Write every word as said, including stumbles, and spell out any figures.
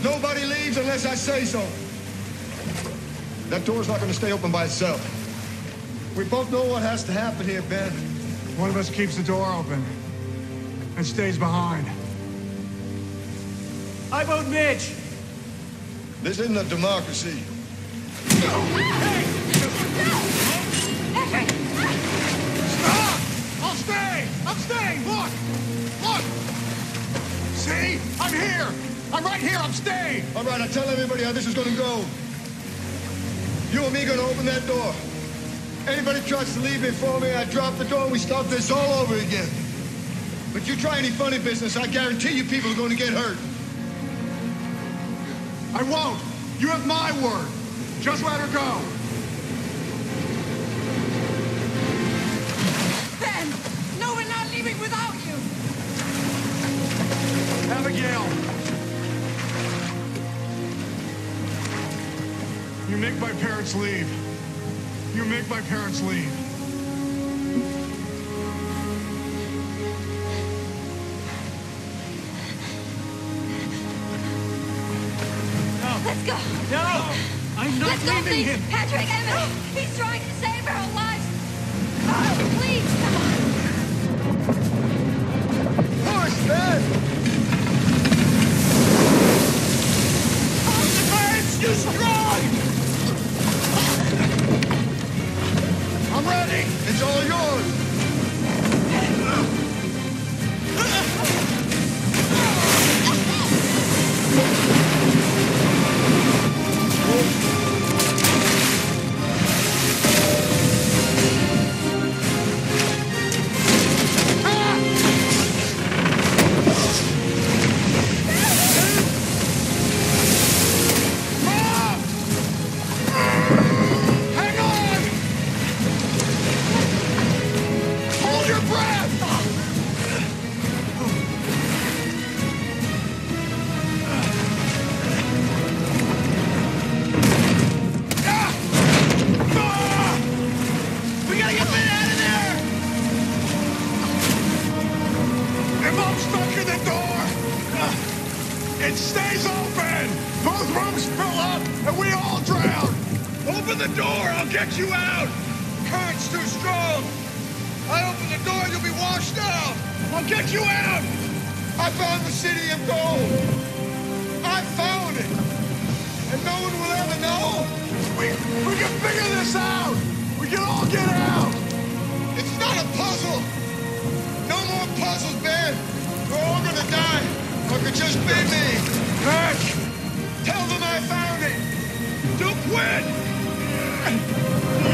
Nobody leaves unless I say so. That door's not gonna stay open by itself. We both know what has to happen here, Ben. One of us keeps the door open and stays behind. I vote Mitch. This isn't a democracy. Hey! Stop! I'll stay! I'm staying! Look! Look! See? I'm here! I'm right here! I'm staying! All right, I tell everybody how this is gonna go. You and me gonna open that door. Anybody tries to leave before me, I drop the door and we start this all over again. But you try any funny business, I guarantee you people are going to get hurt. I won't! You have my word! Just let her go! Ben! No, we're not leaving without you! Abigail! You make my parents leave. You make my parents leave. Let's go! No! I'm not Let's go, leaving please! him! Patrick, Emily! He's trying to save our lives! Oh, please, come on! Push, Ben! Hold the birds! You strong! I'm ready! It's all yours! It stays open! Both rooms fill up, and we all drown! Open the door, I'll get you out! Current's too strong! I open the door, you'll be washed out! I'll get you out! I found the city of gold! I found it! And no one will ever know! We, we can figure this out! We can all get out! It's not a puzzle! No more puzzles, Ben! We're all gonna die! Or it could just be me! Mitch! Tell them I found it! Don't quit!